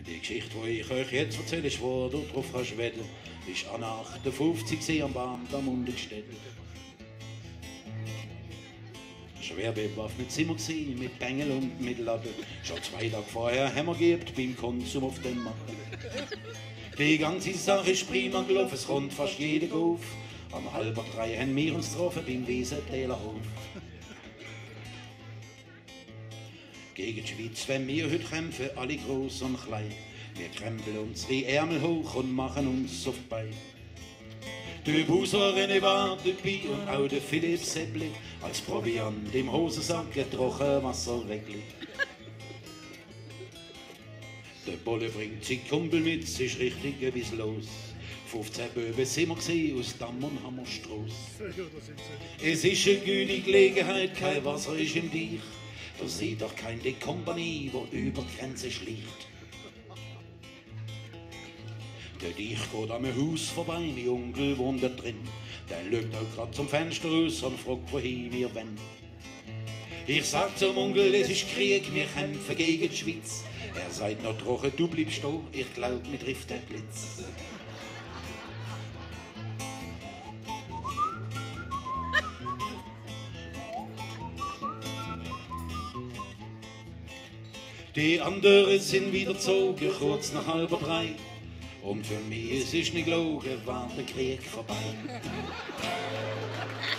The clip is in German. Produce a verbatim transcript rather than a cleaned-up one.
Die Geschichte, die ich euch jetzt erzähle, ist, wo du drauf kannst wetten, ist an achtundfünfzig am Bahn der Mundegstätte. Schwer bewaffnet sind wir gewesen, mit Bengel und mit Latte. Schon zwei Tage vorher haben wir geübt beim Konsum auf den Matten. Die ganze Sache ist prima gelaufen, es kommt fast jeder auf. Am halber drei haben wir uns getroffen beim Wiesentäler Hof. Gegen die Schweiz, wenn wir heute kämpfen, alle groß und klein. Wir krempeln unsere Ärmel hoch und machen uns auf die Beine. Der Buser René war dabei und auch der Philipp Seppli, als Proviant im Hosensack ein Trockenwasser weglegt. Der Bolle bringt sein Kumpel mit, es ist richtig etwas los. fünfzehn Böben sind wir gewesen, aus Damm und Hammerstrasse. Es ist eine gute Gelegenheit, kein Wasser ist im Deich. Da sieht doch keine Kompanie, wo über die Grenze schlicht. Der Deich geht am Haus vorbei, mein Onkel wohnt da drin. Der schaut auch grad zum Fenster raus und fragt, wohin wir wollen. Ich sag zum Onkel, es ist Krieg, wir kämpfen gegen die Schweiz. Er sagt noch trocken, du bleibst da, ich glaub, mir trifft der Blitz. Die anderen sind wieder gezogen, kurz nach halber drei. Und für mich, es ist nicht gelogen, war der Krieg vorbei.